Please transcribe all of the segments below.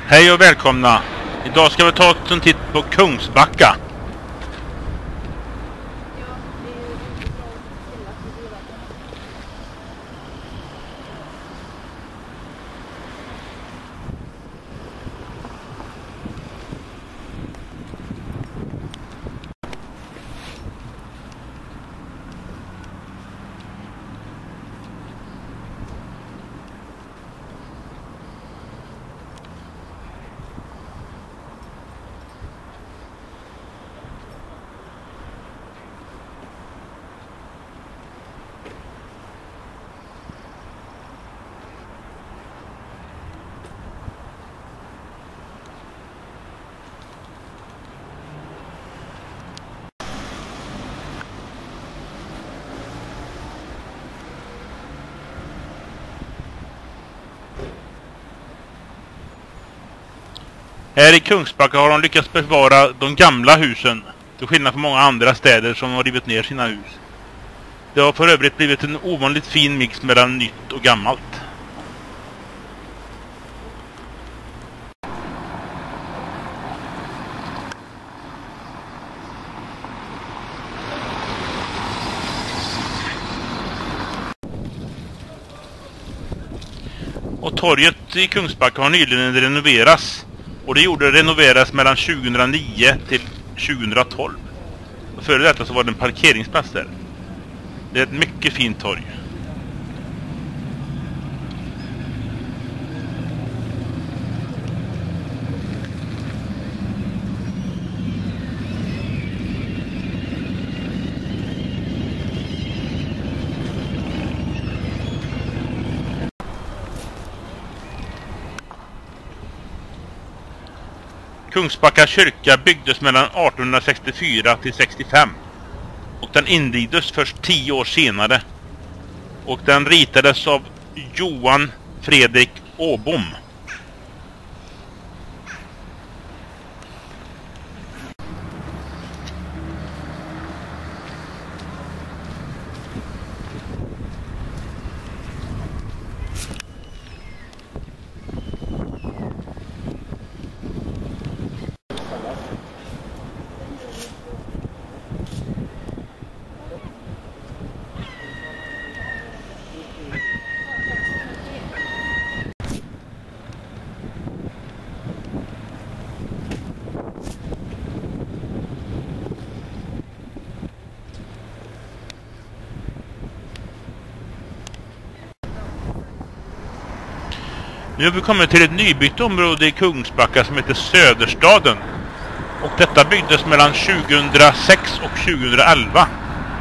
Hej och välkomna! Idag ska vi ta en titt på Kungsbacka. Här i Kungsbacka har de lyckats bevara de gamla husen, till skillnad från många andra städer som har rivit ner sina hus. Det har för övrigt blivit en ovanligt fin mix mellan nytt och gammalt. Och torget i Kungsbacka har nyligen renoverats. Och det renoveras mellan 2009 till 2012. Och före detta så var det en parkeringsplats där. Det är ett mycket fint torg. Kungsbacka kyrka byggdes mellan 1864 till 65 och den invigdes först 10 år senare och den ritades av Johan Fredrik Åbom. Nu har vi kommit till ett nybyggt område i Kungsbacka som heter Söderstaden. Och detta byggdes mellan 2006 och 2011.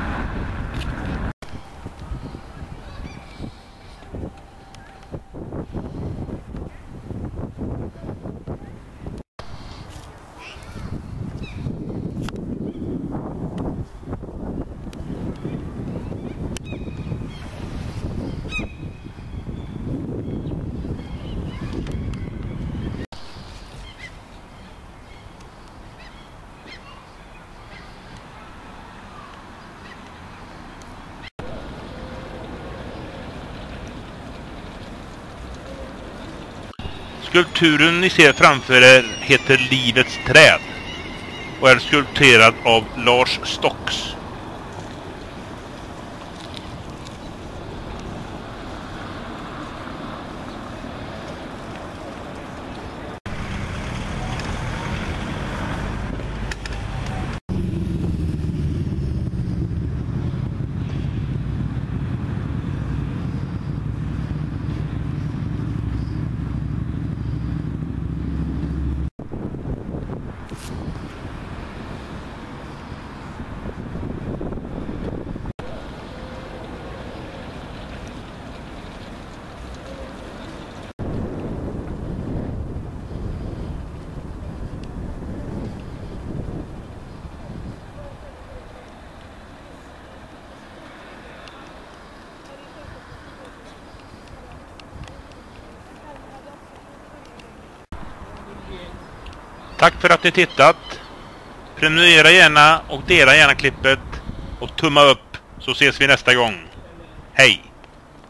Skulpturen ni ser framför er heter Livets träd och är skulpterad av Lars Stocks. Tack för att ni tittat. Prenumerera gärna och dela gärna klippet och tumma upp så ses vi nästa gång. Hej!